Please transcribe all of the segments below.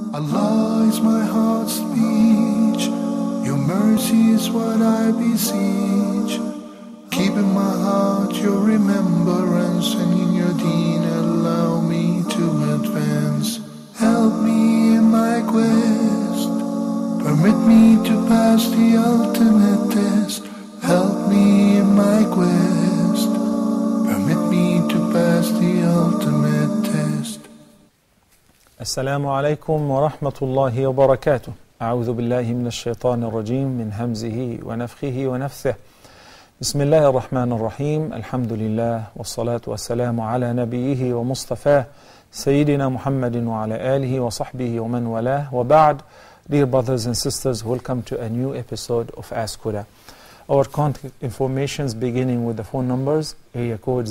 Allah is my heart's speech, your mercy is what I beseech. Keep in my heart your remembrance, and in your deen allow me to advance. Help me in my quest, permit me to pass the ultimate test. Help me in my quest, permit me to pass the ultimate test. Assalamu alaikum wa rahmatullahi wa barakatuh. أعوذ بالله من الشيطان الرجيم من همزه ونفخه ونفثه. بسم الله الرحمن الرحيم. الحمد لله والصلاة والسلام على نبيه ومصطفاه سيدنا محمد وعلى آله وصحبه ومن والاه. وبعد, dear brothers and sisters, welcome to a new episode of Ask Huda. Our contact informations beginning with the phone numbers, area code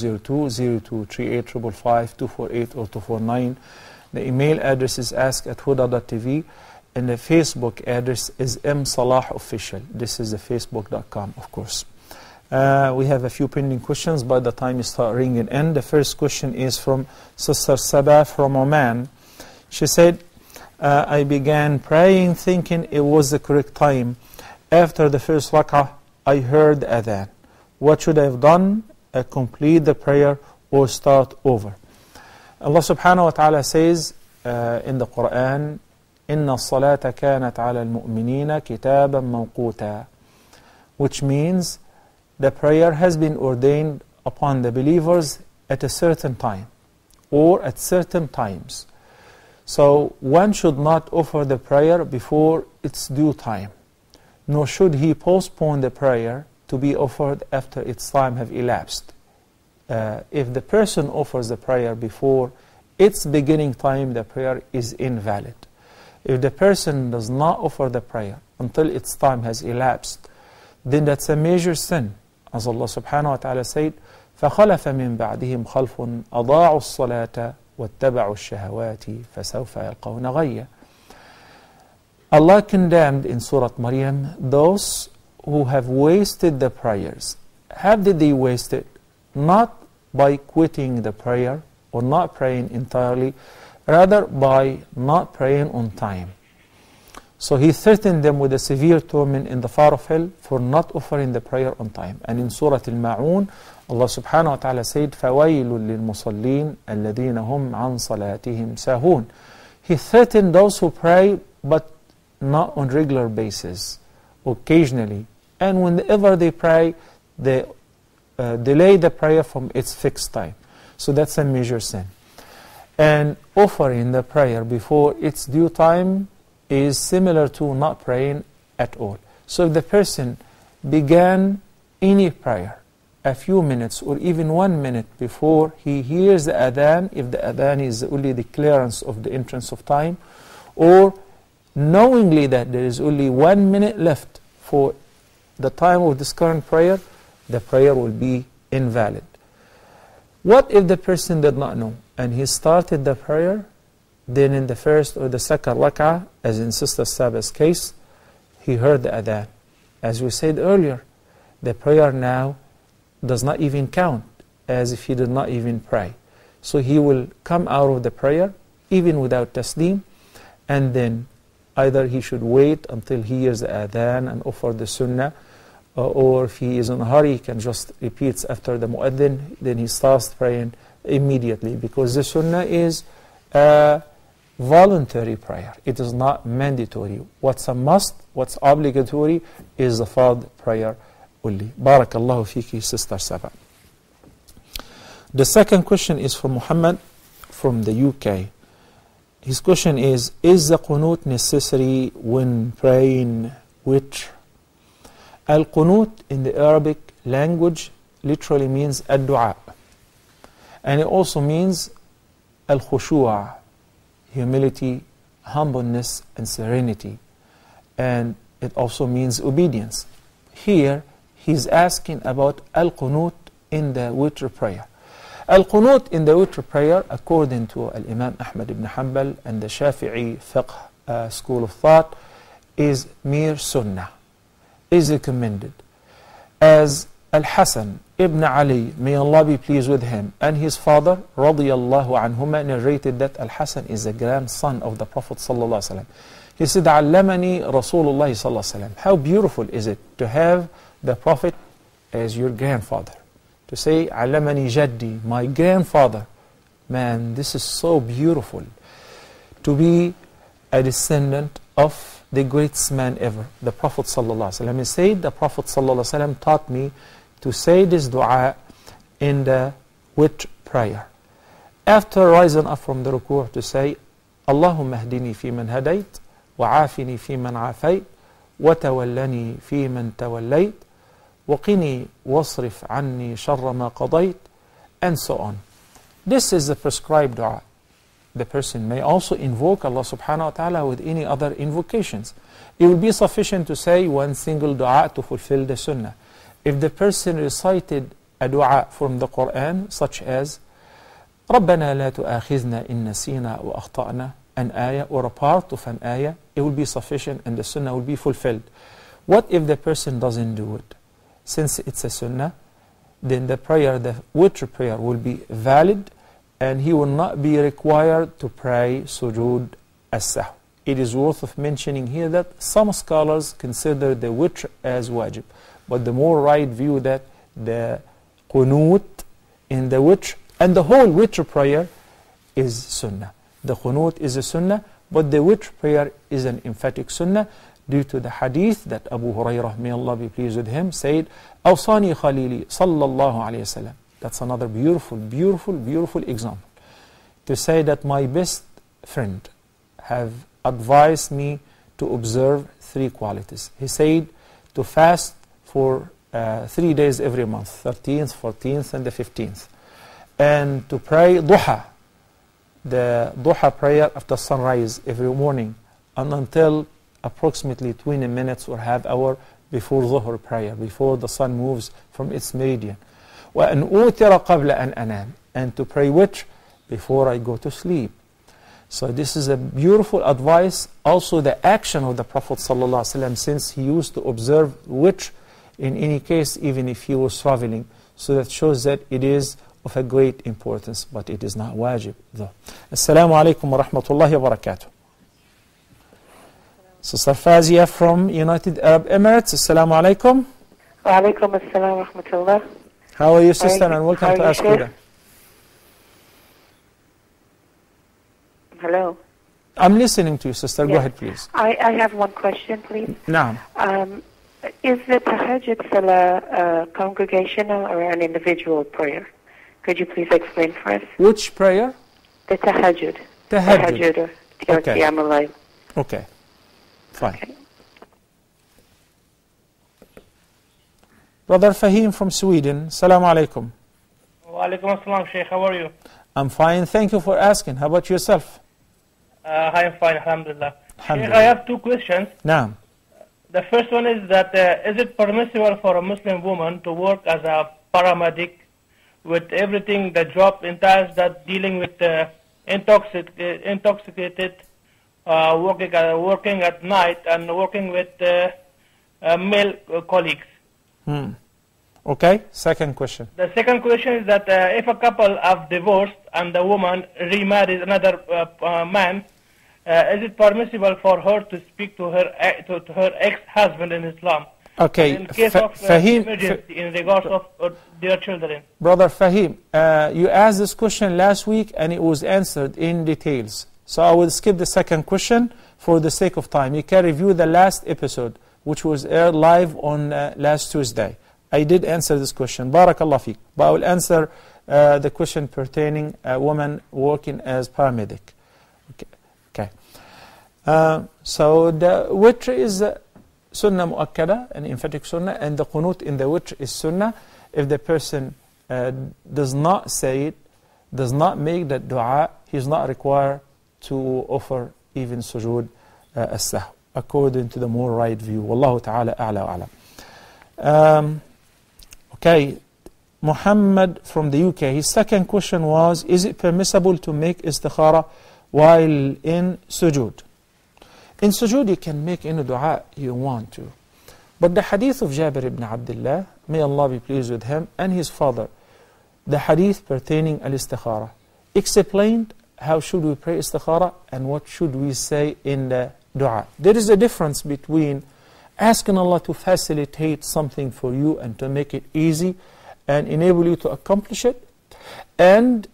002-0238-555-248 or 249. The email address is ask@huda.tv, and the Facebook address is msalahofficial. This is the facebook.com, of course. We have a few pending questions by the time you start ringing in. The first question is from Sister Sabah from Oman. She said, I began praying thinking it was the correct time. After the first rak'ah, I heard the adhan. What should I have done? Complete the prayer or start over? Allah subhanahu wa ta'ala says in the Quran, إِنَّ الصَّلَاةَ كَانَتْ عَلَى الْمُؤْمِنِينَ كِتَابًا مَوْقُوتًا, which means the prayer has been ordained upon the believers at a certain time or at certain times. So one should not offer the prayer before its due time, nor should he postpone the prayer to be offered after its time have elapsed. If the person offers the prayer before its beginning time, the prayer is invalid. If the person does not offer the prayer until its time has elapsed, then that's a major sin. As Allah subhanahu wa ta'ala said, فَخَلَفَ مِن بَعْدِهِمْ خَلْفٌ أَضَاعُوا الصَّلَاةَ وَاتَّبَعُوا الشَّهَوَاتِ فَسَوْفَ يَلْقَوْنَ غَيًّا. Allah condemned in Surah Maryam those who have wasted the prayers. How did they waste it? Not by quitting the prayer or not praying entirely, rather by not praying on time. So He threatened them with a severe torment in the fire of hell for not offering the prayer on time. And in Surah Al-Ma'un, Allah subhanahu wa ta'ala said, فَوَيْلٌ لِلْمُصَلِّينَ الَّذِينَ هُمْ عَنْ صَلَاتِهِمْ سَاهُونَ. He threatened those who pray but not on regular basis, occasionally. And whenever they pray, they delay the prayer from its fixed time. So that's a major sin. And offering the prayer before its due time is similar to not praying at all. So if the person began any prayer a few minutes or even 1 minute before he hears the adhan, if the adhan is only the clearance of the entrance of time, or knowingly that there is only 1 minute left for the time of this current prayer, the prayer will be invalid. What if the person did not know and he started the prayer, then in the first or the second rak'ah, as in Sister Sabah's case, he heard the adhan. As we said earlier, the prayer now does not even count as if he did not even pray. So he will come out of the prayer even without taslim, and then either he should wait until he hears the adhan and offer the sunnah, or if he is in a hurry, he can just repeat after the mu'adhin, then he starts praying immediately, because the sunnah is a voluntary prayer. It is not mandatory. What's a must, what's obligatory is the fard prayer only. Barakallahu fiki, Sister Sabah. The second question is from Muhammad from the UK. His question is the qunut necessary when praying witr? Al-qunut in the Arabic language literally means ad-du'a. And it also means al-khushu'a, humility, humbleness, and serenity. And it also means obedience. Here, he's asking about al-qunut in the witr prayer. Al-qunut in the witr prayer, according to Al-Imam Ahmad ibn Hanbal and the Shafi'i fiqh school of thought, is mere sunnah, is recommended. As Al-Hasan ibn Ali, may Allah be pleased with him, and his father, radiyallahu anhuma, narrated that Al-Hasan is the grandson of the Prophet sallallahu alaihi wasallam. He said, "Allamani Rasulullah sallallahu alaihi wasallam." How beautiful is it to have the Prophet as your grandfather? To say, "Allamani Jaddi," my grandfather. Man, this is so beautiful. To be a descendant of the greatest man ever, the Prophet sallallahu alaihi wasallam. He said, the Prophet sallallahu alaihi wasallam taught me to say this dua in the witr prayer. After rising up from the ruku' to say, "Allahumma hdini fi man hadayt, wa afini fi man afayt, wa tawallani fi man tawallayt, wa qini wasrif anni sharra ma qadayt," and so on. This is the prescribed dua. The person may also invoke Allah subhanahu wa ta'ala with any other invocations. It will be sufficient to say one single dua to fulfill the sunnah. If the person recited a dua from the Quran, such as رَبَّنَا لَا تُؤَاخِذْنَا إِن نَسِينَا وَأَخْطَأْنَا, an ayah or a part of an ayah, it will be sufficient and the sunnah will be fulfilled. What if the person doesn't do it? Since it's a sunnah, then the prayer, the witr prayer, will be valid and he will not be required to pray sujood as-sahw. It is worth of mentioning here that some scholars consider the witr as wajib, but the more right view that the qunut in the witr and the whole witr prayer is sunnah. The qunut is a sunnah, but the witr prayer is an emphatic sunnah due to the hadith that Abu Hurairah, may Allah be pleased with him, said, "Awsani Khalili sallallahu alayhi wasallam." That's another beautiful, beautiful, beautiful example. To say that my best friend have advised me to observe 3 qualities. He said to fast for 3 days every month, 13th, 14th, and the 15th. And to pray duha, the duha prayer after sunrise every morning, and until approximately 20 minutes or half hour before Dhuhr prayer, before the sun moves from its meridian. وَأَنْ أُوتِرَ قَبْلَ أَنْ أَنَامِ, and to pray witr before I go to sleep. So this is a beautiful advice. Also the action of the Prophet ﷺ, since he used to observe witr in any case, even if he was traveling. So that shows that it is of a great importance, but it is not wajib though. Assalamu alaikum wa rahmatullahi wa barakatuh. Sister Fazia from United Arab Emirates. Assalamu alaikum. Wa alaikum assalam wa rahmatullah. How are you, sister, and welcome to Ask Huda. Hello. I'm listening to you, sister. Yes. Go ahead, please. I have one question, please. Naam. Is the tahajjud salah a congregational or an individual prayer? Could you please explain for us? Which prayer? The tahajjud. Tahajjud. Or Okay. Qiyam al-Layl. Okay. Fine. Okay. Brother Fahim from Sweden. Assalamu alaikum. Wa alaikum assalam, Sheikh. How are you? I'm fine. Thank you for asking. How about yourself? I am fine, alhamdulillah. Alhamdulillah. Sheikh, I have 2 questions. Naam. The first one is that is it permissible for a Muslim woman to work as a paramedic with everything the job entails, that dealing with intoxicated, working at night and working with male colleagues? Okay. Second question. The second question is that if a couple have divorced and the woman remarries another man, is it permissible for her to speak to her ex-husband in Islam? Okay. In case of emergency in regards of their children. Brother Fahim, you asked this question last week and it was answered in details. So I will skip the second question for the sake of time. You can review the last episode, which was aired live on last Tuesday. I did answer this question. Barakallah fiqh. But I will answer the question pertaining a woman working as paramedic. Okay. So the witr is sunnah mu'akkada, an emphatic sunnah, and the qunut in the witr is sunnah. If the person does not say it, does not make that dua, he is not required to offer even sujood as-sahw, according to the more right view. Wallahu ta'ala a'la wa a'lam. Okay, Muhammad from the UK, his second question was, is it permissible to make istikhara while in sujood? In sujood you can make any dua you want to. But the hadith of Jabir ibn Abdullah, may Allah be pleased with him, and his father, the hadith pertaining al-istikhara, explained how should we pray istikhara and what should we say in the dua. There is a difference between asking Allah to facilitate something for you and to make it easy and enable you to accomplish it, and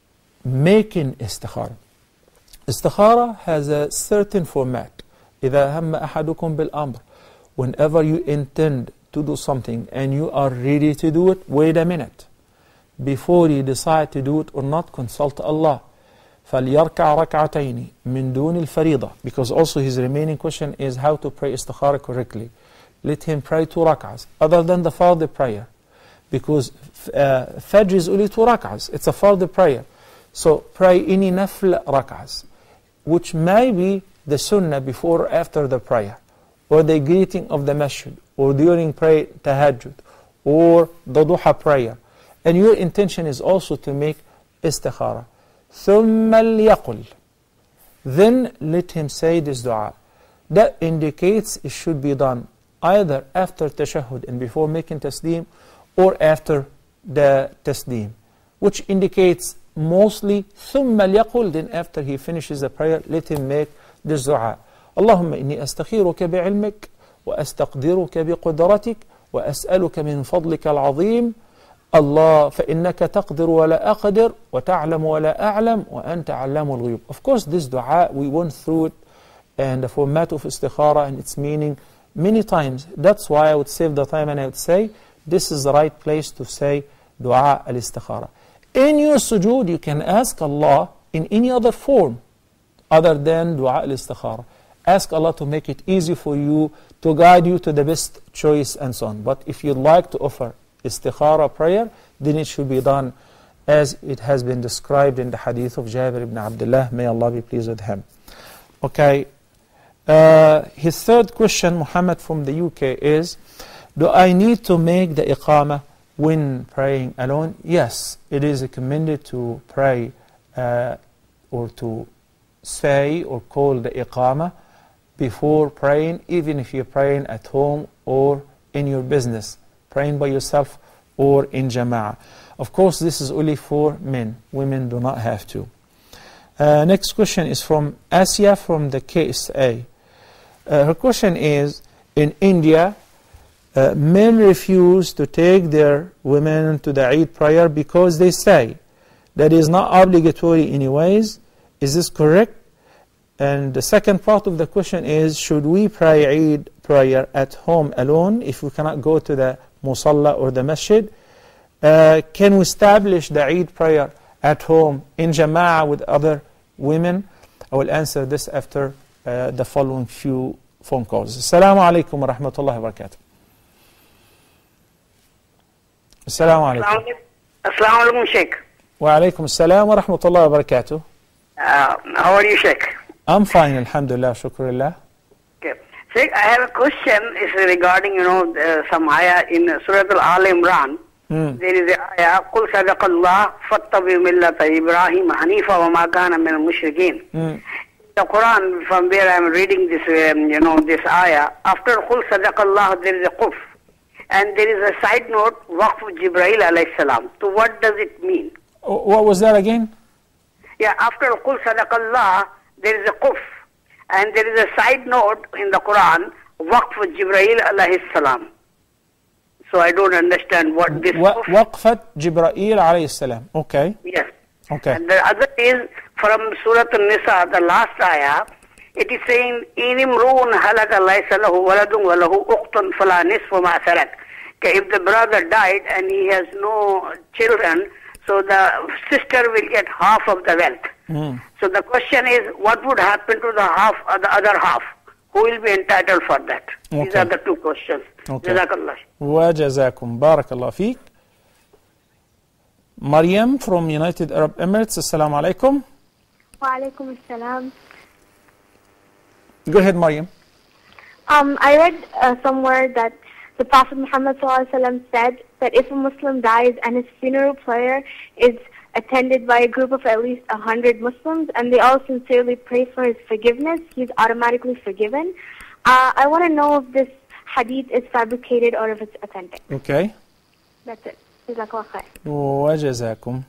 making istikhara. Istikhara has a certain format. إِذَا هَمَّ أَحَدُكُمْ بِالْأَمْرِ, whenever you intend to do something and you are ready to do it, wait a minute. Before you decide to do it or not, consult Allah. فَلْيَرْكَعْ رَكْعَتَيْنِ مِنْ دُونِ الْفَرِيضَةِ, because also his remaining question is how to pray istikhara correctly. Let him pray 2 rak'ahs, other than the fard prayer. Because Fajr is only 2 rak'ahs, it's a fard prayer. So pray any nafl rak'ahs, which may be the sunnah before or after the prayer, or the greeting of the masjid, or during prayer tahajjud, or the duha prayer. And your intention is also to make istikhara. ثُمَّ لْيَقُلْ, then let him say this dua. That indicates it should be done either after tashahhud and before making tasdeem, or after the tasdeem, which indicates mostly ثُمَّ لْيَقُلْ, then after he finishes the prayer, let him make this dua. اللهم إني أستخيرك بعلمك وأستقدرك بقدرتك وأسألك من فضلك العظيم Allah فإنك تقدر ولا أقدر وتعلم ولا أعلم وأنت علام الغيوب. Of course, this dua, we went through it and the format of istikhara and its meaning many times. That's why I would save the time and I would say this is the right place to say dua al-istikhara. In your sujood, you can ask Allah in any other form other than dua al-istikhara. Ask Allah to make it easy for you, to guide you to the best choice and so on. But if you'd like to offer istikhara prayer, then it should be done as it has been described in the hadith of Jabir ibn Abdullah, may Allah be pleased with him. Okay, his third question, Muhammad from the UK, is, do I need to make the iqamah when praying alone? Yes, it is recommended to pray or to say or call the iqamah before praying, even if you're praying at home or in your business, praying by yourself or in jama'ah. Of course, this is only for men. Women do not have to. Next question is from Asia from the KSA. Her question is, in India, men refuse to take their women to the Eid prayer because they say that is not obligatory anyways. Is this correct? And the second part of the question is, should we pray Eid prayer at home alone if we cannot go to the musalla or the masjid? Can we establish the Eid prayer at home in jama'ah with other women? I will answer this after the following few phone calls. Assalamu alaikum wa rahmatullahi wa barakatuh. Assalamu alaikum. Assalamu alaikum, Sheikh. Wa alaikum assalam wa rahmatullahi wa barakatuh. How are you, Sheikh? I'm fine, alhamdulillah, shukrullah. Okay. Sheikh, I have a question. It's regarding, some ayah in Surah Al-Imran. There is a ayah, قُلْ صَدَقَ اللَّهُ فَاتَّبِعُوا مِلَّةَ إِبْرَاهِيمَ حَنِيفًا وَمَا كَانَ مِنَ الْمُشْرِكِينَ. The Quran, from where I am reading this, this ayah, after قُلْ صَدَقَ اللَّهُ, there is a quf. And there is a side note, waqf Jibreel alayhi salam. So what does it mean? What was that again? Yeah, after قُلْ صَدَقَ اللَّهُ, there is a quf. And there is a side note in the Quran, waqf Jibreel alayhi salam. So I don't understand what this Waqfat Jibreel alayhi salam. Okay. Yes. Okay. And the other is from Surah An-Nisa, the last ayah. It is saying, إِنِ امْرُؤٌ هَلَكَ لَيْسَ لَهُ وَلَدٌ وَلَهُ أُخْتٌ فَلَا نِصْفُ مَا تَرَكَ. If the brother died and he has no children, so the sister will get half of the wealth. So the question is, what would happen to the other half? Who will be entitled for that? Okay. These are the two questions. Okay. Jazakallah. وَجَزَاكُمْ بارك الله فيك. Maryam from United Arab Emirates. Assalamu alaikum. Wa alaikum assalam. Go ahead, Maryam. I read somewhere that the Prophet Muhammad ﷺ said that if a Muslim dies and his funeral prayer is attended by a group of at least 100 Muslims and they all sincerely pray for his forgiveness, he's automatically forgiven. I want to know if this hadith is fabricated or if it's authentic. Okay. That's it. Jazakallah khair. وجزاكم.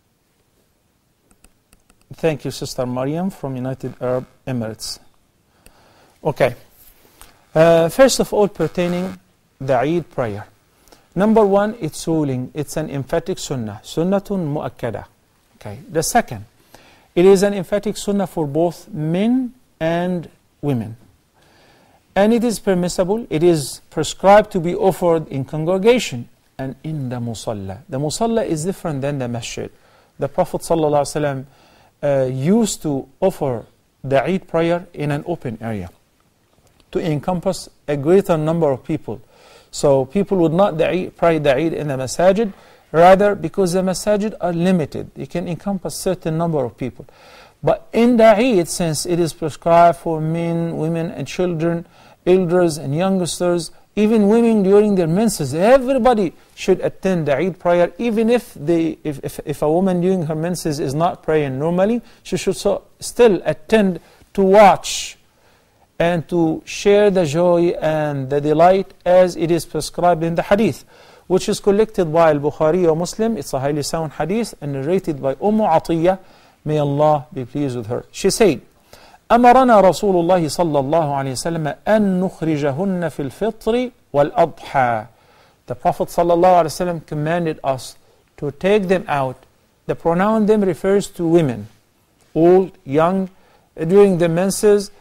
Thank you, Sister Maryam from United Arab Emirates. Okay. First of all, pertaining the Eid prayer. Number one, it's ruling. It's an emphatic sunnah. Sunnatun mu'akkada. Okay. The second, it is an emphatic sunnah for both men and women. And it is permissible, it is prescribed to be offered in congregation and in the musalla. The musalla is different than the masjid. The Prophet ﷺ used to offer the Eid prayer in an open area to encompass a greater number of people. So people would not pray the Eid in the masajid, rather because the masajid are limited. It can encompass certain number of people. But in the Eid, since it is prescribed for men, women and children, elders and youngsters, even women during their menses, everybody should attend the Eid prayer, even if a woman during her menses is not praying normally, she should still attend to watch and to share the joy and the delight as it is prescribed in the hadith, which is collected by Al-Bukhari or Muslim. It's a highly sound hadith and narrated by Atiyah. May Allah be pleased with her. She said, أمرنا رسول الله صلى الله عليه وسلم أن نخرجهن في الفطر والأضحى. The Prophet صلى الله عليه وسلم commanded us to take them out. The pronoun them refers to women, old, young, during the menses,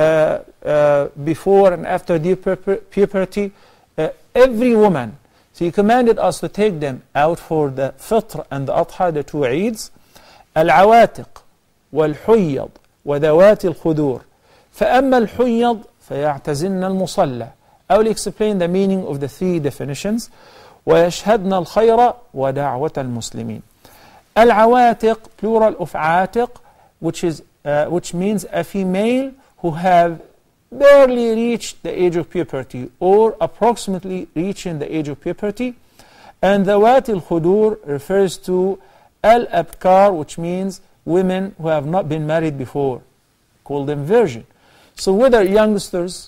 before and after their puberty, every woman. So he commanded us to take them out for the fitr and the adha, the two Eids. العواتق والحيض وذوات الخدور فأما الحيض فيعتزلن المصلى. I will explain the meaning of the three definitions. ويشهدن الخير ودعوة المسلمين. العواتق, plural of عاتق, which means a female who have barely reached the age of puberty or approximately reaching the age of puberty. And ذوات الخدور refers to al-abkar, which means women who have not been married before, call them virgin. So whether youngsters,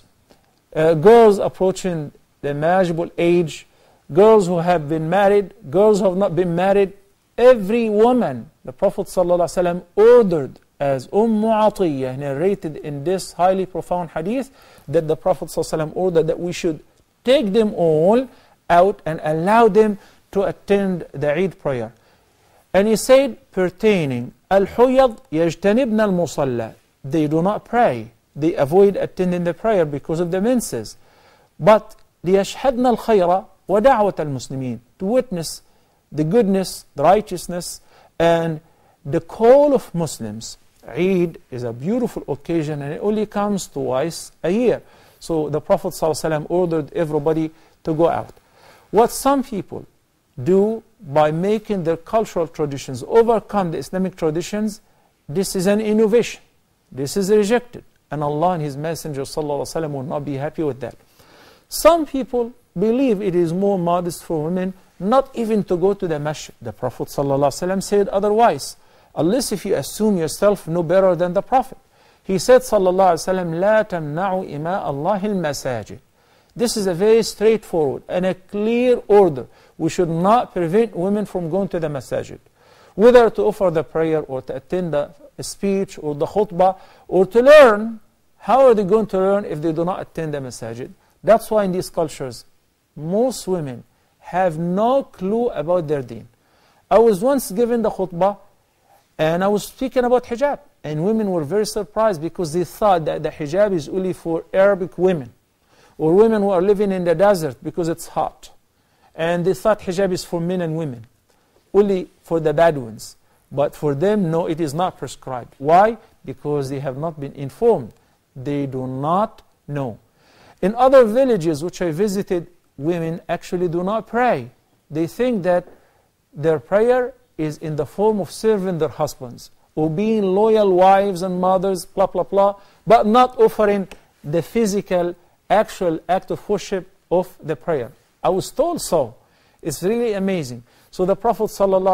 girls approaching the marriageable age, girls who have been married, girls who have not been married, every woman, the Prophet ﷺ ordered, as Atiyah narrated in this highly profound hadith, that the Prophet ﷺ ordered that we should take them all out and allow them to attend the Eid prayer. And he said, pertaining, Al-Huyad yajtanibna al-musalla. They do not pray. They avoid attending the prayer because of the menses. But لِيَشْهَدْنَا الْخَيْرَ وَدَعْوَةَ الْمُسْلِمِينَ. To witness the goodness, the righteousness, and the call of Muslims. Eid is a beautiful occasion and it only comes twice a year. So the Prophet ﷺ ordered everybody to go out. What some people do by making their cultural traditions overcome the Islamic traditions, this is an innovation. This is rejected. And Allah and His Messenger ﷺ will not be happy with that. Some people believe it is more modest for women not even to go to the masjid. The Prophet ﷺ said otherwise, unless if you assume yourself no better than the Prophet. He said ﷺ, لا تمنعوا إماء الله المساجد. This is a very straightforward and a clear order. We should not prevent women from going to the masajid, whether to offer the prayer or to attend the speech or the khutbah or to learn. How are they going to learn if they do not attend the masajid? That's why in these cultures, most women have no clue about their deen. I was once given the khutbah and I was speaking about hijab, and women were very surprised because they thought that the hijab is only for Arabic women or women who are living in the desert because it's hot. And they thought hijab is for men and women, only for the Bedouins. But for them, no, it is not prescribed. Why? Because they have not been informed. They do not know. In other villages which I visited, women actually do not pray. They think that their prayer is in the form of serving their husbands or being loyal wives and mothers, blah, blah, blah, but not offering the physical, actual act of worship of the prayer. I was told so. It's really amazing. So the Prophet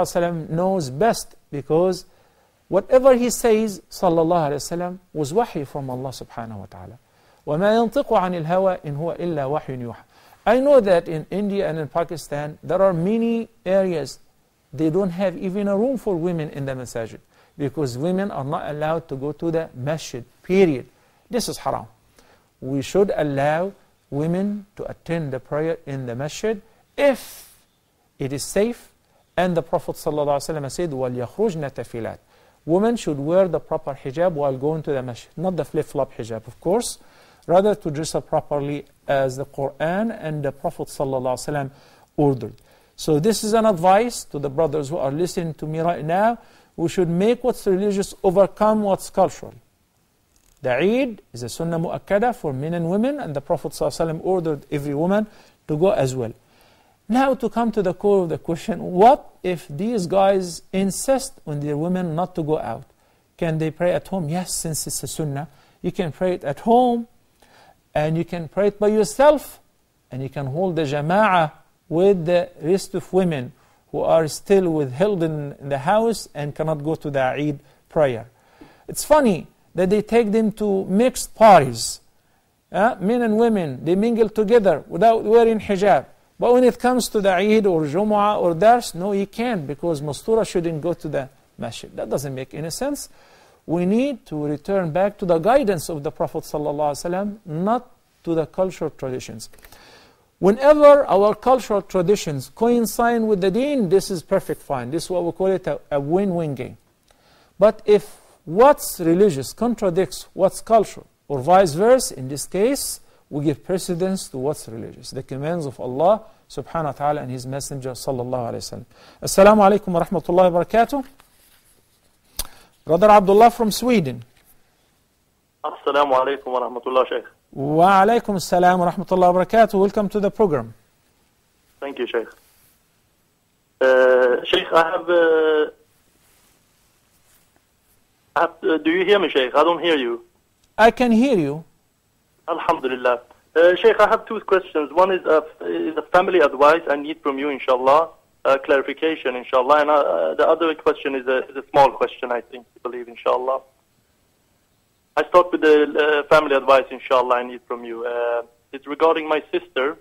ﷺ knows best, because whatever he says ﷺ was wahi from Allah subhanahu wa ta'ala. وَمَا يَنطِقُ عَنِ الْهَوَىٰ إِنْ هُوَ إِلَّا وَحْيٌ يُوحَىٰ. I know that in India and in Pakistan, there are many areas they don't have even a room for women in the masajid, because women are not allowed to go to the masjid, period. This is haram. We should allow women to attend the prayer in the masjid if it is safe. And the Prophet ﷺ said, وَلْيَخْرُجْنَ تَفِلَاتٍ. Women should wear the proper hijab while going to the masjid, not the flip-flop hijab, of course, rather to dress up properly as the Quran and the Prophet ﷺ ordered. So this is an advice to the brothers who are listening to me right now. We should make what's religious overcome what's cultural. The Eid is a sunnah mu'akkada for men and women, and the Prophet ﷺ ordered every woman to go as well. Now to come to the core of the question, what if these guys insist on their women not to go out? Can they pray at home? Yes, since it's a sunnah. You can pray it at home, and you can pray it by yourself, and you can hold the jama'ah with the rest of women who are still withheld in the house and cannot go to the Eid prayer. It's funny that they take them to mixed parties. Men and women, they mingle together without wearing hijab. But when it comes to the Eid or Jumu'ah or Dars, no, you can't, because Mastura shouldn't go to the masjid. That doesn't make any sense. We need to return back to the guidance of the Prophet ﷺ, not to the cultural traditions. Whenever our cultural traditions coincide with the deen, this is perfect fine. This is what we call it a win-win game. But if what's religious contradicts what's cultural, or vice versa, in this case, we give precedence to what's religious, the commands of Allah subhanahu wa ta'ala and His Messenger sallallahu alayhi wa sallam. Assalamu alaikum wa rahmatullahi wa barakatuh. Brother Abdullah from Sweden. Assalamu alaikum wa rahmatullah, Shaykh. Wa alaikum assalam wa rahmatullahi wa barakatuh. Welcome to the program. Thank you, Shaykh. Shaykh, do you hear me, Shaykh? I don't hear you. I can hear you. Alhamdulillah. Shaykh, I have two questions. One is a family advice I need from you, inshallah, clarification, inshallah. And the other question is a small question, I think, I believe, inshallah. I start with the family advice, inshallah, I need from you. It's regarding my sister.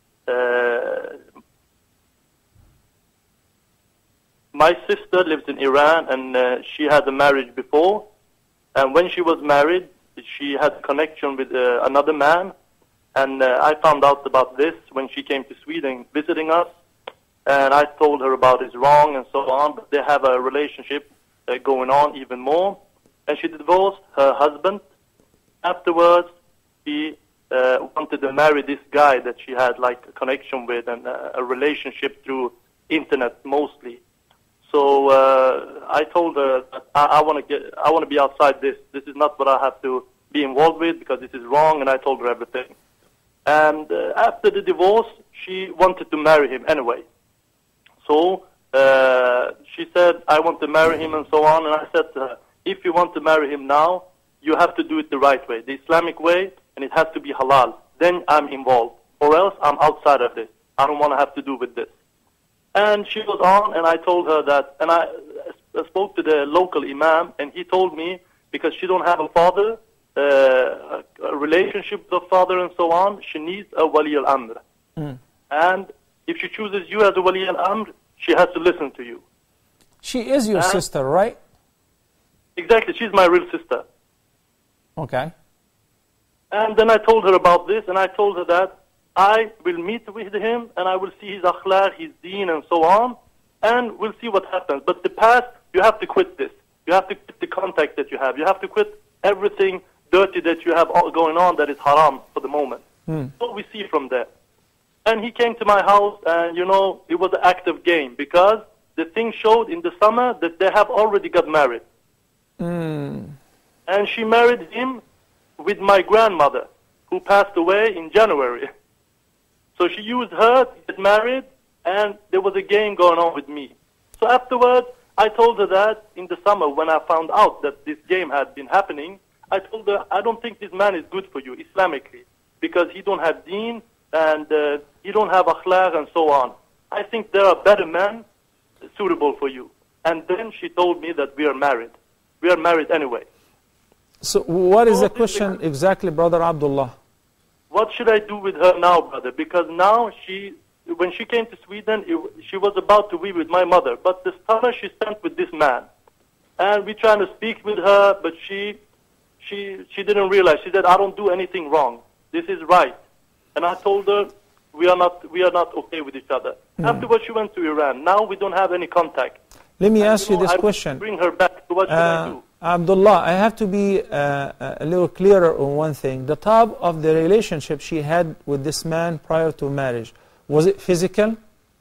My sister lives in Iran, and she had a marriage before. And when she was married, she had a connection with another man. And I found out about this when she came to Sweden visiting us. And I told her about it's wrong and so on. But they have a relationship going on even more. And she divorced her husband. Afterwards, she wanted to marry this guy that she had like a connection with and a relationship through internet mostly. So I told her that I want to be outside this. This is not what I have to be involved with because this is wrong. And I told her everything. And after the divorce, she wanted to marry him anyway. So she said, I want to marry him and so on. And I said to her, if you want to marry him now, you have to do it the right way, the Islamic way, and it has to be halal. Then I'm involved. Or else I'm outside of this. I don't want to have to do with this. And she was on, and I told her that, and I spoke to the local imam, and he told me, because she don't have a father, a relationship with a father and so on, she needs a wali al-amr. And if she chooses you as a wali al-amr, she has to listen to you. She is your sister, right? Exactly, she's my real sister. Okay. And then I told her about this, and I told her that I will meet with him, and I will see his akhlaq, his deen, and so on, and we'll see what happens. But the past, you have to quit this. You have to quit the contact that you have. You have to quit everything dirty that you have going on that is haram for the moment. So we see from there. And he came to my house, and, you know, it was an active game, because the thing showed in the summer that they have already got married. And she married him with my grandmother, who passed away in January. So she used her to get married, and there was a game going on with me. So afterwards, I told her that in the summer, when I found out that this game had been happening, I told her, I don't think this man is good for you, Islamically, because he don't have deen, and he don't have akhlaq, and so on. I think there are better men suitable for you. And then she told me that we are married. We are married anyway. So what is the question exactly, Brother Abdullah? What should I do with her now, brother? Because now when she came to Sweden, she was about to be with my mother. But the summer she spent with this man. And we're trying to speak with her, but she didn't realize. She said, I don't do anything wrong. This is right. And I told her, we are not okay with each other. Afterwards, she went to Iran. Now we don't have any contact. Let me ask you this question. Bring her back. So what should I do? Abdullah, I have to be a little clearer on one thing. The top of the relationship she had with this man prior to marriage, was it physical?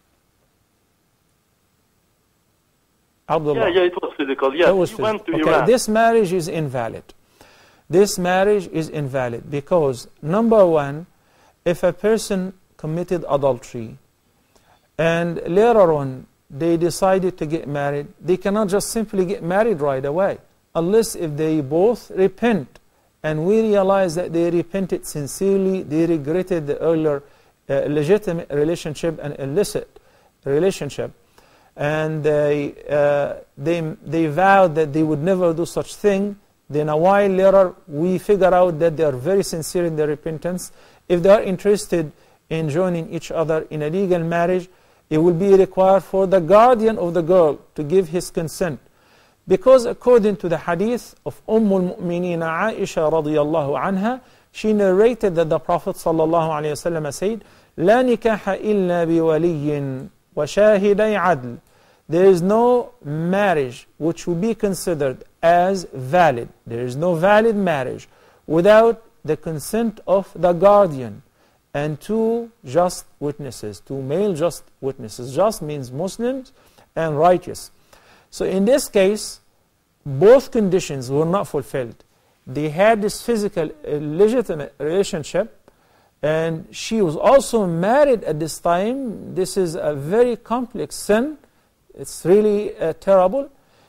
Abdullah. Yeah, it was physical. Yeah, she went to Iran. This marriage is invalid. This marriage is invalid because, number one, if a person committed adultery and later on they decided to get married, they cannot just simply get married right away unless if they both repent and we realize that they repented sincerely, they regretted the earlier legitimate relationship and illicit relationship, and they vowed that they would never do such thing. Then a while later we figure out that they are very sincere in their repentance. If they are interested in joining each other in a legal marriage, it will be required for the guardian of the girl to give his consent. Because according to the hadith of al-Mu'mineen Aisha radiyallahu anha, she narrated that the Prophet sallallahu alayhi wa sallam said, لا نكاح إلا بولي وشاهدي عدل. There is no marriage which will be considered as valid. There is no valid marriage without the consent of the guardian and two just witnesses, two male just witnesses. Just means Muslims and righteous. So in this case, both conditions were not fulfilled. They had this physical, legitimate relationship, and she was also married at this time. This is a very complex sin. It's really terrible.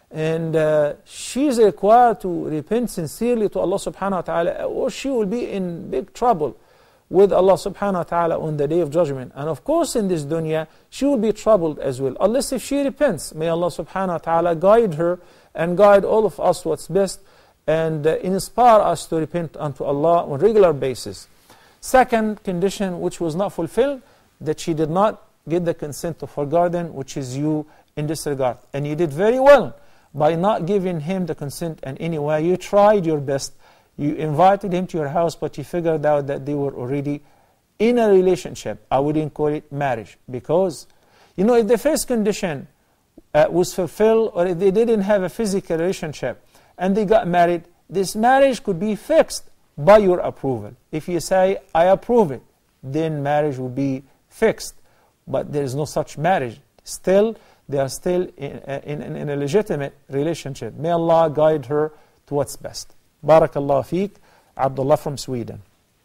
And she is required to repent sincerely to Allah subhanahu wa ta'ala, or she will be in big trouble with Allah subhanahu wa ta'ala on the Day of Judgment. And of course in this dunya, she will be troubled as well, unless if she repents. May Allah subhanahu wa ta'ala guide her and guide all of us what's best, and inspire us to repent unto Allah on a regular basis. Second condition which was not fulfilled, that she did not get the consent of her guardian, which is you in this regard. And you did very well by not giving him the consent in any way. You tried your best. You invited him to your house, but you figured out that they were already in a relationship. I wouldn't call it marriage. Because, if the first condition was fulfilled, or if they didn't have a physical relationship, and they got married, this marriage could be fixed by your approval. If you say, I approve it, then marriage will be fixed. But there is no such marriage. Still, they are still in a legitimate relationship. May Allah guide her to what's best. Barakallah feek. Abdullah from Sweden.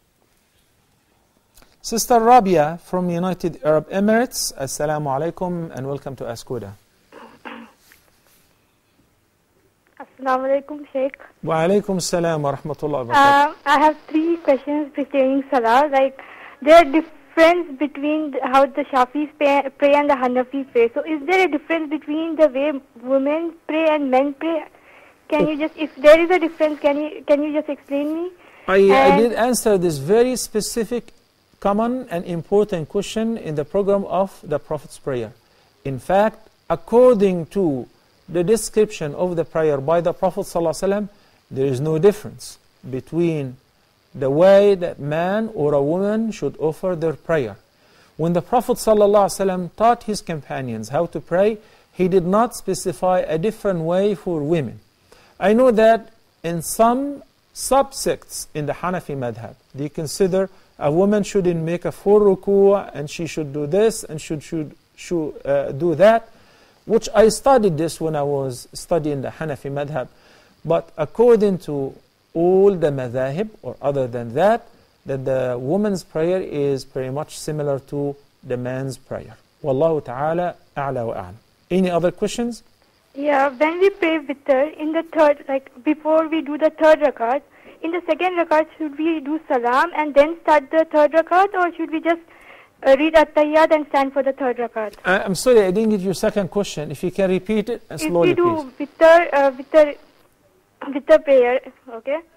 Sister Rabia from United Arab Emirates. Assalamu alaikum and welcome to Ask Huda. Assalamu alaikum, Sheikh. Wa alaikum assalam wa rahmatullah wa barakatuh. I have 3 questions pertaining Salah. Like, there are difference between how the Shafis pray and the Hanafis pray. So is there a difference between the way women pray and men pray? Can you just, if there is a difference, can you just explain me? I did answer this very specific, common and important question in the program of the Prophet's prayer. In fact, according to the description of the prayer by the Prophet ﷺ, there is no difference between the way that man or a woman should offer their prayer. When the Prophet ﷺ taught his companions how to pray, he did not specify a different way for women. I know that in some subsects in the Hanafi madhab, they consider a woman shouldn't make a full ruku' and she should do this and should do that, which I studied this when I was studying the Hanafi madhab. But according to all the madhahib, or other than that, that the woman's prayer is pretty much similar to the man's prayer. Wallahu ta'ala a'la wa a'lam. Any other questions? Yeah, when we pray witr in the third, like before we do the third rakat, in the second rakat, should we do salam and then start the third rakat, or should we just read at-tahiyyat and stand for the third rakat? I'm sorry, I didn't get your second question. If you can repeat it and slowly, please. If we do witr prayer, okay,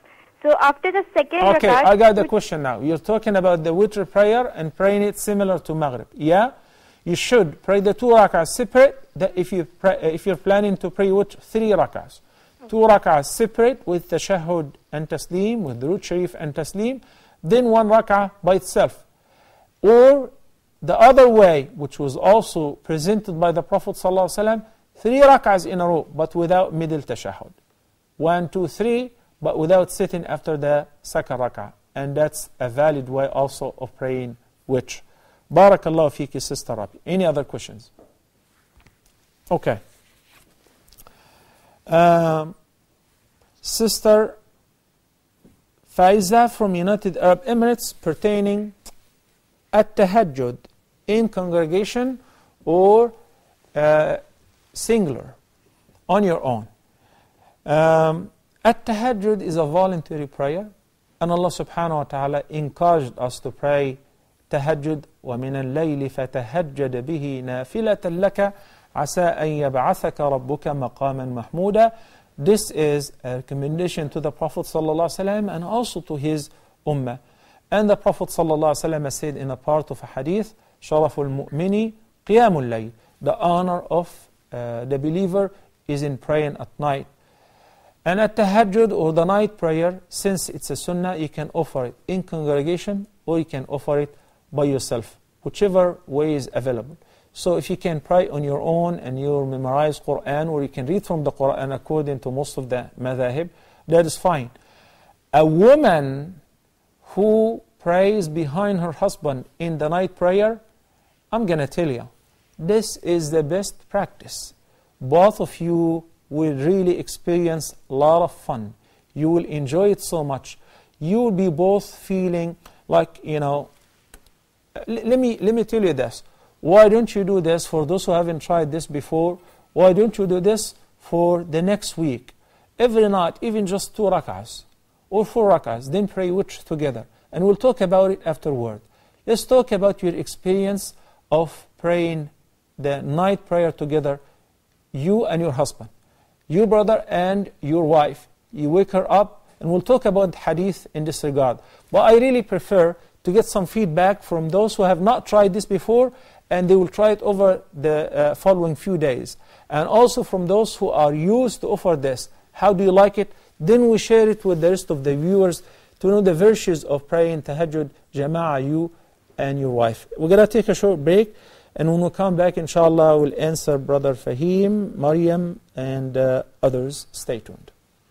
So after the second Okay, rakat, I got the question now. You're talking about the witr prayer and praying it similar to Maghrib. Yeah? You should pray the 2 rak'ahs separate. If you're planning to pray with 3 rak'ahs. 2 rak'ahs separate with tashahhud and taslim, with Durud Sharif and taslim. Then 1 rak'ah by itself. Or the other way, which was also presented by the Prophet ﷺ, 3 rak'ahs in a row, but without middle tashahhud. 1, 2, 3, but without sitting after the second rak'ah. And that's a valid way also of praying witr. Barakallahu fiki, Sister Rabi. Any other questions? Okay. Sister Faiza from United Arab Emirates, pertaining at-tahajjud in congregation or singular, on your own. At-tahajjud is a voluntary prayer, and Allah subhanahu wa ta'ala encouraged us to pray tahajjud. وَمِنَ اللَّيْلِ فَتَهَجَّدَ بِهِ نَافِلَةً لَكَ عَسَىٰ أَن يَبْعَثَكَ رَبُّكَ مَقَامًا مَحْمُودًا. This is a recommendation to the Prophet ﷺ and also to his ummah. And the Prophet ﷺ said in a part of a hadith, شَرَفُ الْمُؤْمِنِ قِيَامُ اللَّيْلِ. The honor of the believer is in praying at night. And at tahajjud, or the night prayer, since it's a sunnah, you can offer it in congregation or you can offer it by yourself, whichever way is available. So if you can pray on your own and you memorize Quran, or you can read from the Quran according to most of the madhahib, that is fine. A woman who prays behind her husband in the night prayer, I'm going to tell you, this is the best practice. Both of you will really experience a lot of fun. You will enjoy it so much. You will be both feeling like, you know, let me tell you this. Why don't you do this for those who haven't tried this before? Why don't you do this for the next week? Every night, even just 2 rak'ahs or 4 rak'ahs, then pray witr together. And we'll talk about it afterward. Let's talk about your experience of praying the night prayer together, you and your husband, your brother and your wife. You wake her up, and we'll talk about hadith in this regard. But I really prefer to get some feedback from those who have not tried this before, and they will try it over the following few days. And also from those who are used to offer this. How do you like it? Then we share it with the rest of the viewers to know the virtues of praying tahajjud, jama'ah, you and your wife. We're going to take a short break, and when we come back, inshallah, we'll answer Brother Fahim, Maryam, and others. Stay tuned.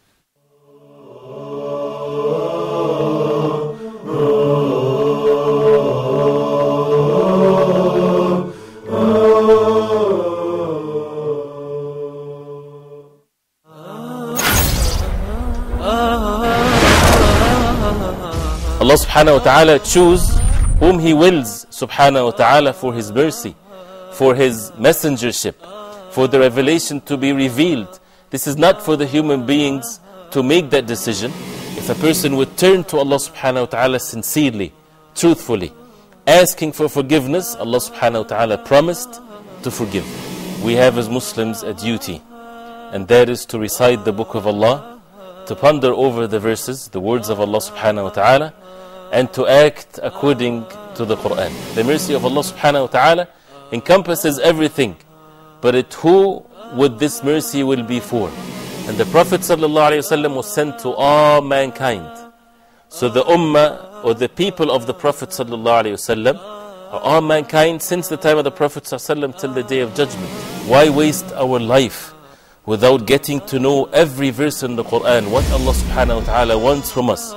Allah subhanahu wa ta'ala choose whom He wills subhanahu wa ta'ala for His mercy, for His messengership, for the revelation to be revealed. This is not for the human beings to make that decision. If a person would turn to Allah subhanahu wa ta'ala sincerely, truthfully, asking for forgiveness, Allah subhanahu wa ta'ala promised to forgive. We have as Muslims a duty, and that is to recite the book of Allah, to ponder over the verses, the words of Allah subhanahu wa ta'ala, and to act according to the Quran. The mercy of Allah subhanahu wa ta'ala encompasses everything, but who would this mercy will be for? And the Prophet sallallahu alaihi wasallam was sent to all mankind. So the ummah, or the people of the Prophet sallallahu alaihi wasallam, are all mankind since the time of the Prophet sallallahu alaihi wasallam till the day of judgment. Why waste our life without getting to know every verse in the Quran, what Allah subhanahu wa ta'ala wants from us?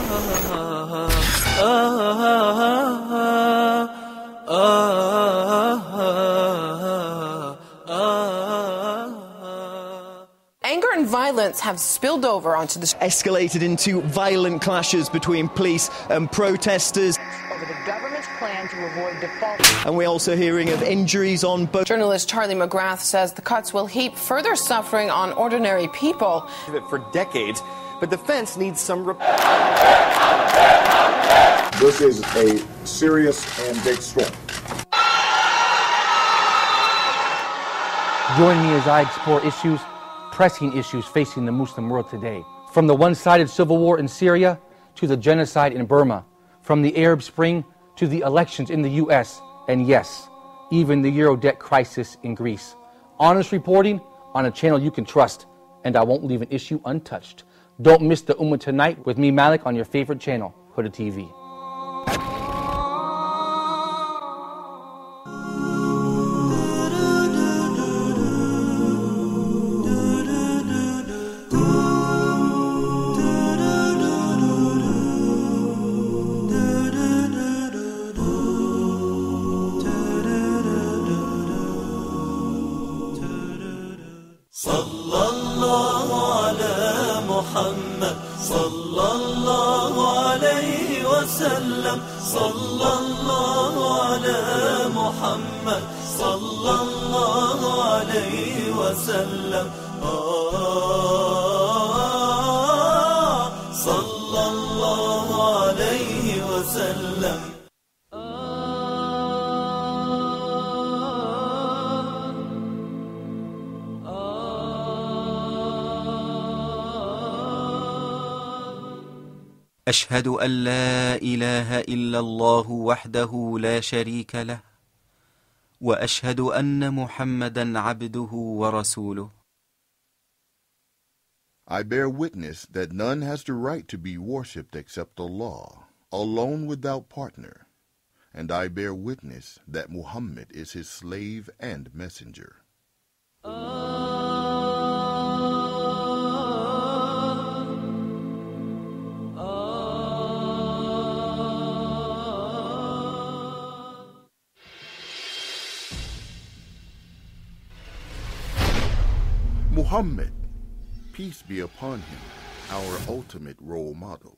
Anger and violence have spilled over onto the escalated into violent clashes between police and protesters. over the government's plan to avoid default. And we're also hearing of injuries on both. Journalist Charlie McGrath says the cuts will heap further suffering on ordinary people. For decades, but the fence needs some This is a serious and big storm. Join me as I explore pressing issues facing the Muslim world today. From the one-sided civil war in Syria to the genocide in Burma, from the Arab Spring to the elections in the US, and yes, even the Euro debt crisis in Greece. Honest reporting on a channel you can trust, and I won't leave an issue untouched. Don't miss the Ummah Tonight with me, Malik, on your favorite channel, Huda TV. أشهد أن لا إله إلا الله وحده لا شريك له وأشهد أن محمدا عبده ورسوله. I bear witness that none has the right to be worshipped except Allah, alone without partner, and I bear witness that Muhammad is his slave and messenger. Muhammad, peace be upon him, our ultimate role model.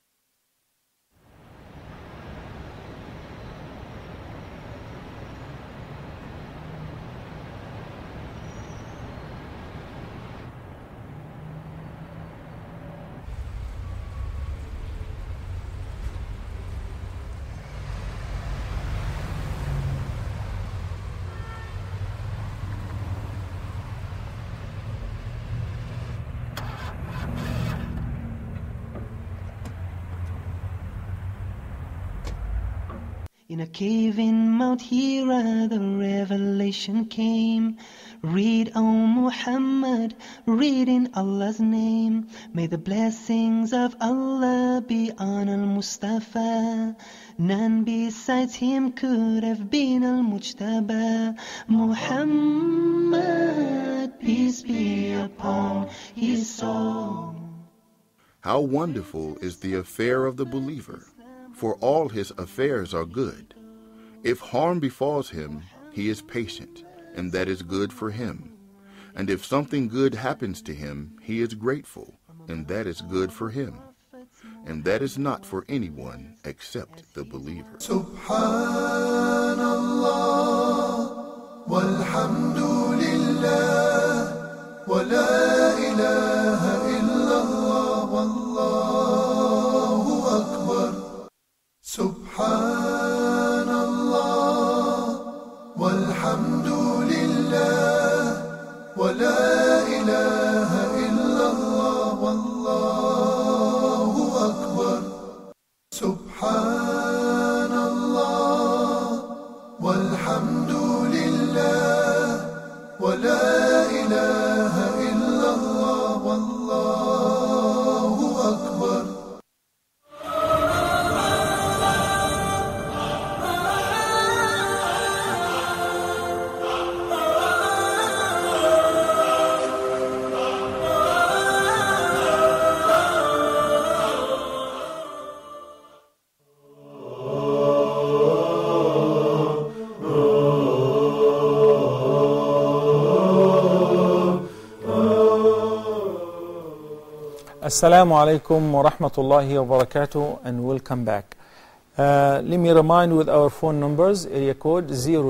In a cave in Mount Hira, the revelation came. Read, O Muhammad, read in Allah's name. May the blessings of Allah be on Al-Mustafa. None besides him could have been Al-Mujtaba. Muhammad, peace be upon his soul. How wonderful is the affair of the believer, for all his affairs are good. If harm befalls him, he is patient, and that is good for him. And if something good happens to him, he is grateful, and that is good for him. And that is not for anyone except the believer. Subhanallah, walhamdulillah, wa la ilaha illallah, wallahu akbar. Subhanallah, walhamdulillah, wa la ilaha illallah, wallahu akbar. Subhanallah, walhamdulillah, wa la ilaha illallah, wallahu akbar. Assalamu alaikum wa rahmatullahi wa barakatuh, and welcome back. Let me remind with our phone numbers, area code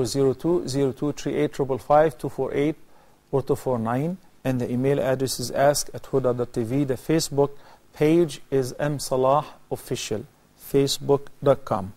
002-0238-555-248 or 249, and the email address is ask@huda.tv. The Facebook page is msalahofficial, facebook.com.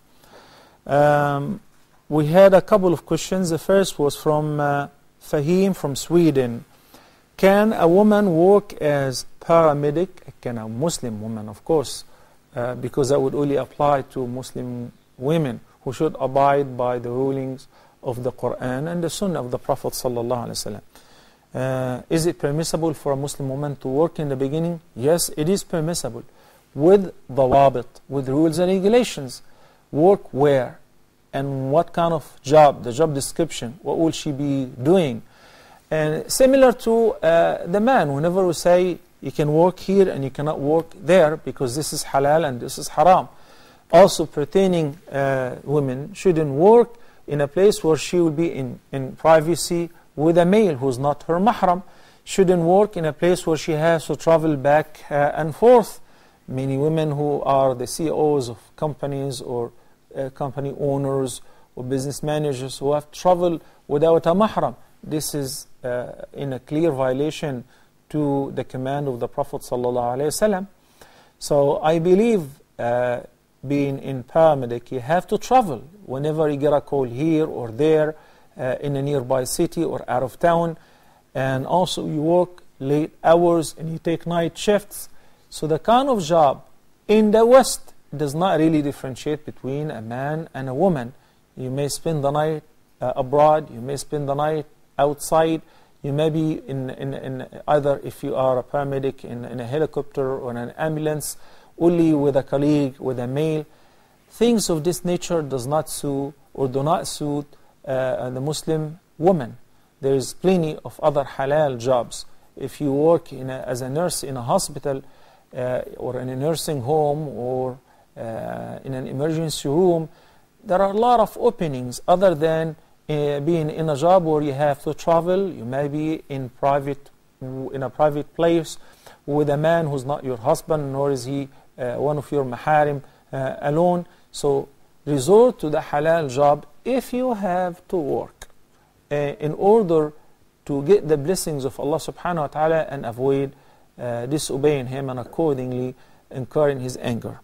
We had a couple of questions. The first was from Fahim from Sweden. Can a woman work as paramedic? Can a Muslim woman, of course, because that would only apply to Muslim women who should abide by the rulings of the Quran and the Sunnah of the Prophet ﷺ. Is it permissible for a Muslim woman to work in the beginning? Yes, it is permissible, with dawabit, with rules and regulations. Work where and what kind of job, the job description, what will she be doing? And similar to the man, whenever we say you can work here and you cannot work there because this is halal and this is haram. Also pertaining women shouldn't work in a place where she will be in privacy with a male who's not her mahram. Shouldn't work in a place where she has to travel back and forth. Many women who are the CEOs of companies or company owners or business managers who have traveled without a mahram. This is in a clear violation to the command of the Prophet ﷺ. So I believe being in paramedic, you have to travel whenever you get a call here or there in a nearby city or out of town. And also you work late hours and you take night shifts. So the kind of job in the West does not really differentiate between a man and a woman. You may spend the night abroad, you may spend the night outside, you may be in either, if you are a paramedic, in a helicopter or in an ambulance, only with a colleague, with a male. Things of this nature does not suit or do not suit the Muslim woman. There is plenty of other halal jobs. If you work as a nurse in a hospital or in a nursing home or in an emergency room, there are a lot of openings other than being in a job where you have to travel. You may be in a private place with a man who's not your husband, nor is he one of your maharim alone. So resort to the halal job if you have to work in order to get the blessings of Allah subhanahu wa ta'ala and avoid disobeying Him and accordingly incurring His anger.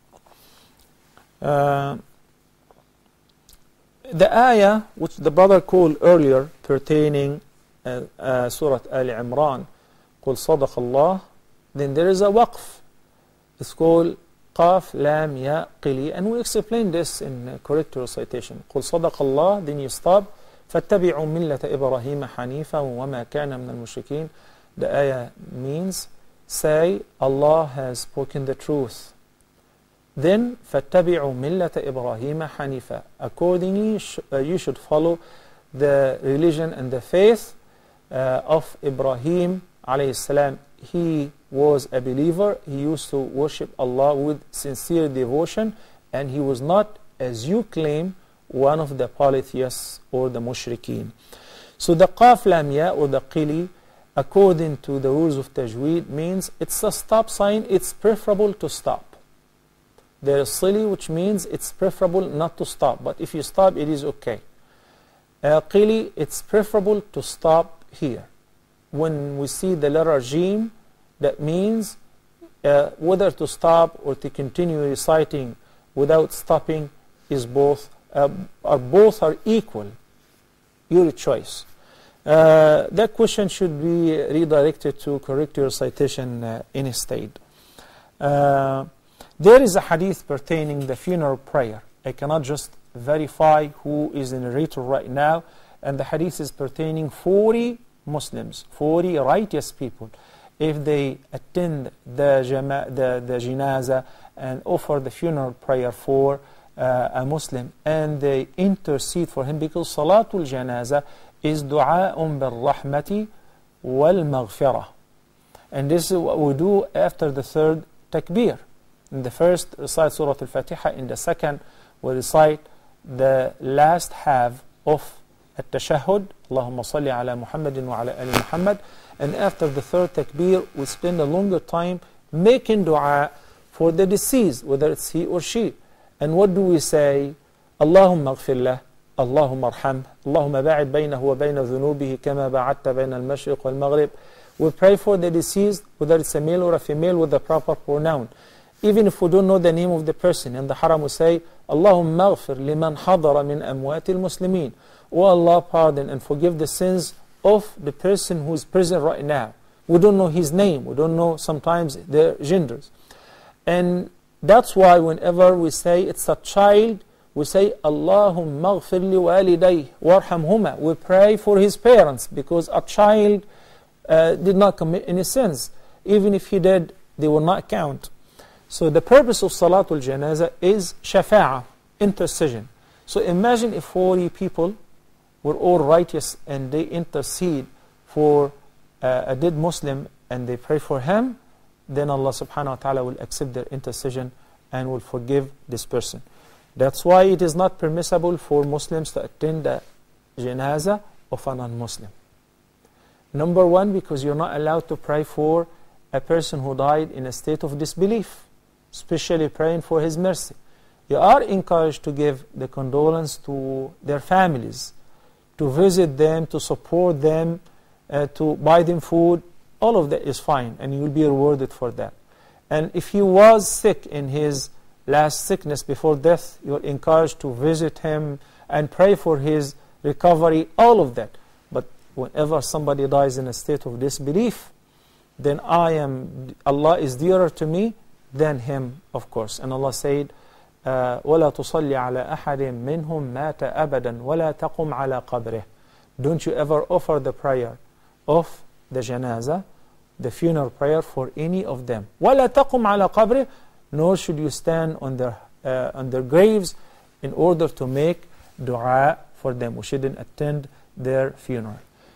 The ayah which the brother called earlier pertaining Surah Al-Imran, قُلْ صَدَقَ اللَّهِ, then there is a waqf. It's called Qaf, Lam, Ya, Qili, and we explained this in correct recitation. قُلْ صَدَقَ اللَّهِ, then you stop. فَاتَّبِعُوا مِلَّةَ إِبْرَاهِيمَ حَنِيفًا وَمَا كَانَ مِنَ الْمُشْرِكِينَ. The ayah means, say, Allah has spoken the truth. Then, فَاتَّبِعُوا مِلَّةَ إِبْرَاهِيمَ حَنِيفًا. Accordingly, you should follow the religion and the faith of Ibrahim alayhi salam. He was a believer. He used to worship Allah with sincere devotion, and he was not, as you claim, one of the polytheists or the mushrikeen. So the qaf lam ya or the qili, according to the rules of tajweed, means it's a stop sign. It's preferable to stop. There is sili, which means it's preferable not to stop, but if you stop, it is okay. Qili, it's preferable to stop here. When we see the letter jim, that means whether to stop or to continue reciting without stopping is both are equal. Your choice. That question should be redirected to correct your citation instead. There is a hadith pertaining the funeral prayer. I cannot just verify who is the narrator right now, and the hadith is pertaining 40 Muslims, 40 righteous people. If they attend the janazah and offer the funeral prayer for a Muslim, and they intercede for him, because salatul janazah is du'a'un bil rahmati wal maghfirah. And this is what we do after the third takbir. In the first, recite Surah Al-Fatiha. In the second, we recite the last half of At-Tashahhud, Allahumma salli ala Muhammadin wa ala ali Muhammad. And after the third takbir, we spend a longer time making dua for the deceased, whether it's he or she. And what do we say? Allahumma aghfir lah, Allahumma arham, Allahumma ba'id baynahu wa bayna dhunubihi kama ba'adta bayna al-mashriq wal-maghrib. We pray for the deceased, whether it's a male or a female, with the proper pronoun. Even if we don't know the name of the person, in the haram we say, Allahumma aghfir liman hadara min amwati al-muslimin. O Allah, pardon and forgive the sins of the person who is present right now. We don't know his name. We don't know sometimes their genders. And that's why whenever we say it's a child, we say, Allahumma ghfir li walidayh warhamhuma. We pray for his parents, because a child did not commit any sins. Even if he did, they will not count. So the purpose of Salatul Janazah is shafa'ah, intercession. So imagine if 40 people were all righteous and they intercede for a dead Muslim and they pray for him, then Allah subhanahu wa ta'ala will accept their intercession and will forgive this person. That's why it is not permissible for Muslims to attend the janazah of a non-Muslim. Number one, because you're not allowed to pray for a person who died in a state of disbelief, especially praying for his mercy. You are encouraged to give the condolence to their families, to visit them, to support them, to buy them food. All of that is fine, and you will be rewarded for that. And if he was sick in his last sickness before death, you are encouraged to visit him and pray for his recovery, all of that. But whenever somebody dies in a state of disbelief, then Allah is dearer to me than him, of course. And Allah said, وَلَا تُصَلِّ عَلَىٰ أَحَدٍ مِّنْهُمْ مَاتَ أَبَدًا وَلَا تَقُمْ عَلَىٰ قَبْرِهِ. Don't you ever offer the prayer of the janazah, the funeral prayer for any of them. وَلَا تَقُمْ عَلَىٰ قَبْرِهِ. Nor should you stand on their graves in order to make dua for them. We shouldn't attend their funeral.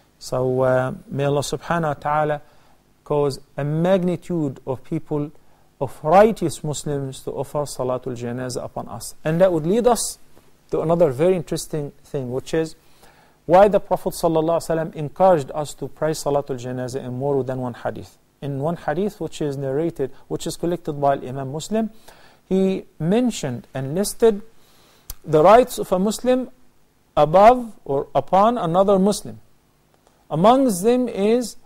So may Allah subhanahu wa ta'ala cause a magnitude of people, of righteous Muslims, to offer Salatul Janazah upon us. And that would lead us to another very interesting thing, which is why the Prophet ﷺ encouraged us to pray Salatul Janazah in more than one hadith. In one hadith which is narrated, which is collected by Imam Muslim, he mentioned and listed the rights of a Muslim above or upon another Muslim. Amongst them is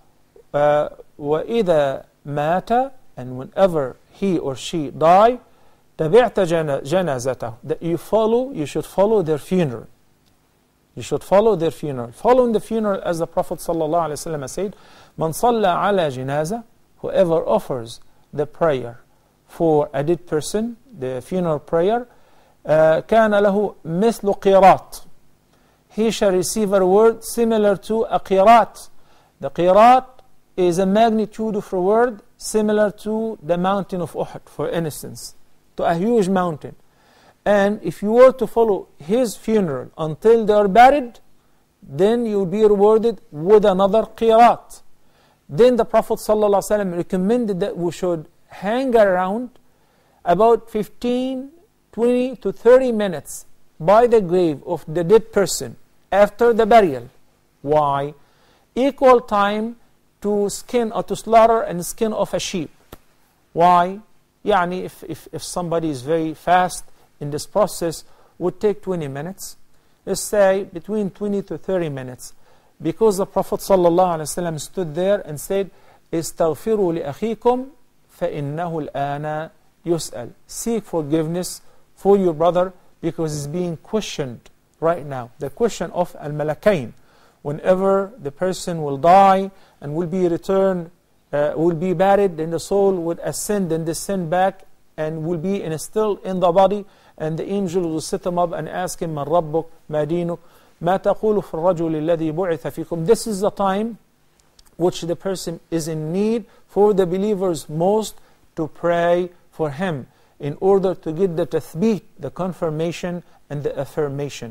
وَإِذَا مَاتَ, and whenever he or she die, تَبِعْتَ جَنَازَتَهُ, that you should follow their funeral. You should follow their funeral. Following the funeral, as the Prophet ﷺ said, مَنْ صَلَّى عَلَى جِنَازَةٍ, whoever offers the prayer for a dead person, the funeral prayer, كَانَ لَهُ مِثْلُ قِيرَاط, he shall receive a reward similar to a qirat. The qirat is a magnitude of reward similar to the mountain of Uhud, for instance, to a huge mountain. And if you were to follow his funeral until they are buried, then you will be rewarded with another qirat. Then the Prophet ﷺ recommended that we should hang around about 15, 20 to 30 minutes by the grave of the dead person after the burial. Why? Equal time to skin or to slaughter and skin of a sheep. Why? Yani if somebody is very fast in this process, would take 20 minutes. Let's say between 20 to 30 minutes. Because the Prophet ﷺ stood there and said, استغفروا لأخيكم فإنه الآن يسأل. Seek forgiveness for your brother because he's being questioned right now. The question of al-malakain. Whenever the person will die and will be returned, will be buried, then the soul would ascend and descend back and will be still in the body, and the angel will sit him up and ask him, من ربك ما دينك ما تقول في الرجل الذي بعث فيكم. This is the time which the person is in need for the believers most to pray for him in order to get the tathbeet, the confirmation and the affirmation.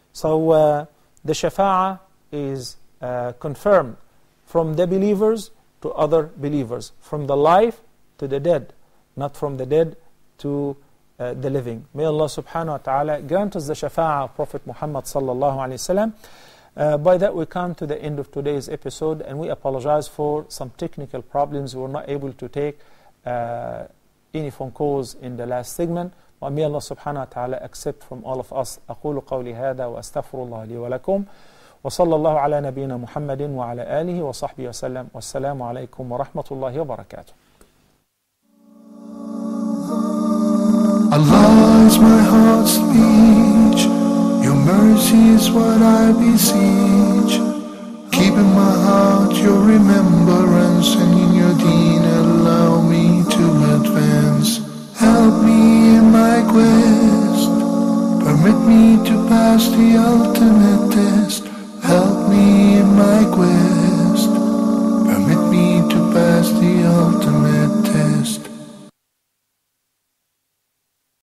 So the shafa'ah is confirmed from the believers to other believers, from the life to the dead, not from the dead to the living. May Allah subhanahu wa ta'ala grant us the shafa'ah of Prophet Muhammad sallallahu alayhi wasallam. By that we come to the end of today's episode, and we apologize for some technical problems. We were not able to take any phone calls in the last segment. But may Allah subhanahu wa ta'ala accept from all of us. أقول قولي هذا وأستغفر الله لي ولكم وصلى الله على نبينا محمد وعلى آله وصحبه وسلم والسلام عليكم ورحمة الله وبركاته. Allah is my heart's speech, your mercy is what I beseech. Keep Keep in my heart your remembrance, and in your deen allow me to advance. Help me in my quest, permit me to pass the ultimate test. Help me in my quest, permit me to pass the ultimate